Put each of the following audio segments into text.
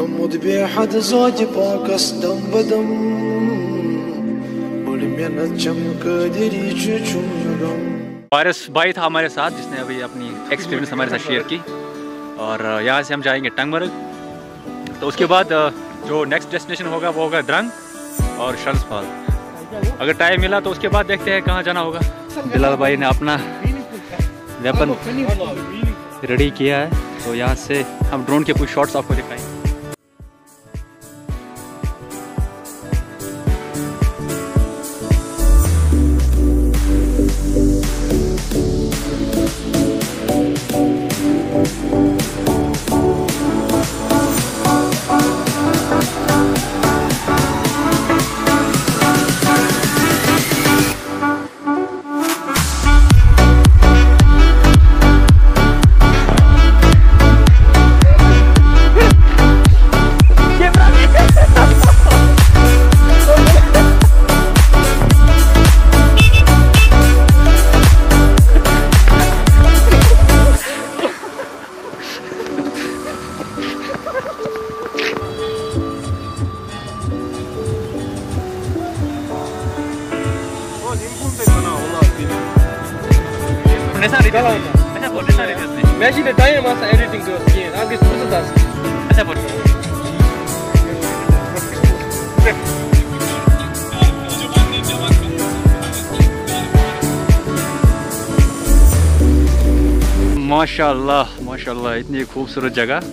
हमद बेहद ज़ोज पाकस दम बदम बड़ मेहनत चमक दरी चुचुम। वारिस भाई था हमारे साथ जिसने अभी अपनी एक्सपीरियंस हमारे साथ शेयर की। और यहाँ से हम जाएंगे टंगमर्ग। तो उसके बाद जो नेक्स्ट डेस्टिनेशन होगा वो होगा द्रंग और शर्ल्सफाल। अगर टाइम मिला तो उसके बाद देखते हैं कहाँ जाना होगा। बिलाल भाई ने अपना वेपन रेडी किया है, तो यहाँ से हम ड्रोन के कुछ शॉट्स आपको दिखाएंगे। माशाल्लाह माशाल्लाह, इतनी खूबसूरत जगह।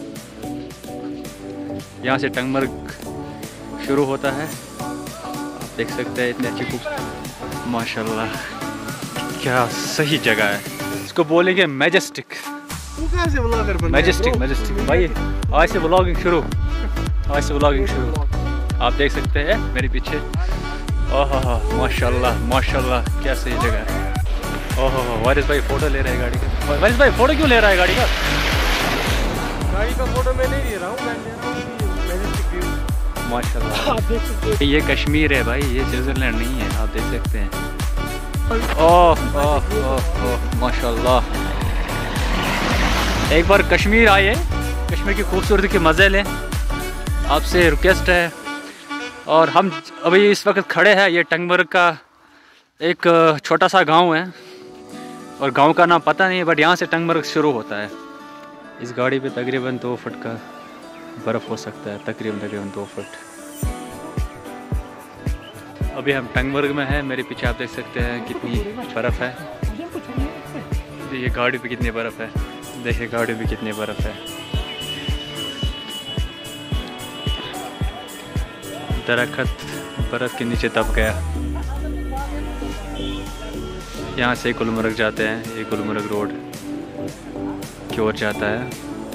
यहाँ से टंगमर्ग शुरू होता है, आप देख सकते हैं। इतनी अच्छी खूबसूरत, माशाल्लाह क्या सही जगह है। इसको बोलेंगे मैजेस्टिक। मैजेस्टिक मैजेस्टिक भाई, आज से व्लॉगिंग शुरू, आज से व्लॉगिंग शुरू। आप देख सकते हैं मेरे पीछे। ओह माशाल्लाह माशाल्लाह, क्या सही जगह है। ओहो वारिस भाई फोटो ले रहे हैं गाड़ी का। वारिस भाई फोटो क्यों ले रहा है गाड़ी का? गाड़ी का फोटो मैं नहीं ले रहा हूँ, मैं ले रहा हूँ मैजेस्टिक व्यू। माशाल्लाह आप देख सकते हैं, ये कश्मीर है भाई, ये स्विट्जरलैंड नहीं है। आप देख सकते हैं। ओह ओह ओह माशाल्लाह। एक बार कश्मीर आइए, कश्मीर की खूबसूरती के मज़े लें, आपसे रिक्वेस्ट है। और हम अभी इस वक्त खड़े हैं, ये टंगमर्ग का एक छोटा सा गांव है, और गांव का नाम पता नहीं है, बट यहाँ से टंगमर्ग शुरू होता है। इस गाड़ी पे तकरीबन 2 फुट का बर्फ़ हो सकता है, तकरीबन 2 फुट। अभी हम टंगमर्ग में हैं, मेरे पीछे आप देख सकते हैं कितनी बर्फ़ है। देखिए गाड़ी पे कितनी बर्फ़ है, देखिए गाड़ी पे कितनी बर्फ़ है। दरख्त बर्फ़ के नीचे दब गया। यहाँ से गुलमर्ग जाते हैं, ये गुलमर्ग रोड की ओर जाता है।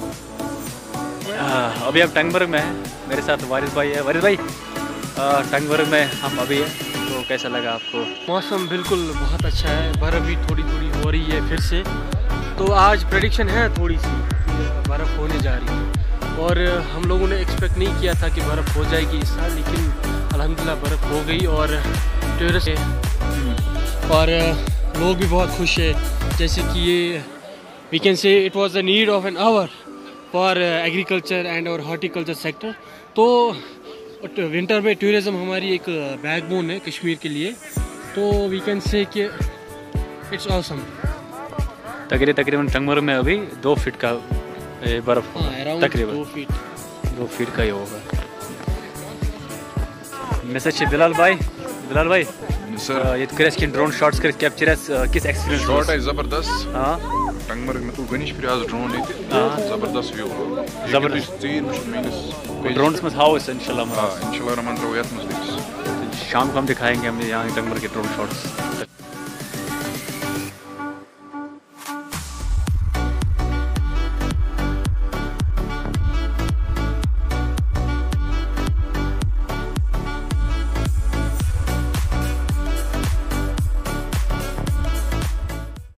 अभी हम टंगमर्ग में हैं, मेरे साथ वारिस भाई है। वारिस भाई, टंगमर्ग में हम अभी हैं, तो कैसा लगा आपको? मौसम बिल्कुल बहुत अच्छा है, बर्फ़ भी थोड़ी थोड़ी हो रही है फिर से। तो आज प्रेडिक्शन है थोड़ी सी बर्फ़ होने जा रही है, और हम लोगों ने एक्सपेक्ट नहीं किया था कि बर्फ़ हो जाएगी इस साल, लेकिन अल्हम्दुलिल्लाह बर्फ़ हो गई। और टूरिस्ट और लोग भी बहुत खुश है। जैसे कि ये we can say it was the need of an hour for agriculture and और हॉर्टिकल्चर सेक्टर। तो विंटर में टूरिज़्म हमारी एक बैकबोन है कश्मीर के लिए। तो वी कैन से कि इट्स ऑसम। तकरीबन टंगमर्ग में अभी 2 फीट का बर्फ, तकरीबन 2 फीट का ही होगा। मैसेज बिलाल भाई, बिलाल भाई ये क्रेश की ड्रोन शॉट्स कर कैप्चर है, किस एक्सपीरियंस शॉट है जबरदस्त। हां टंगमर्ग में तो गनिश फिर आज ड्रोन है, जबरदस्त व्यू, जबरदस्त 3 मिनट ड्रोन्स में हाउ है इंशाल्लाह। इंशाल्लाह रहमान तो याद मत। शाम को हम दिखाएंगे, हम यहाँ टंगमर्ग के ड्रोन शॉट्स।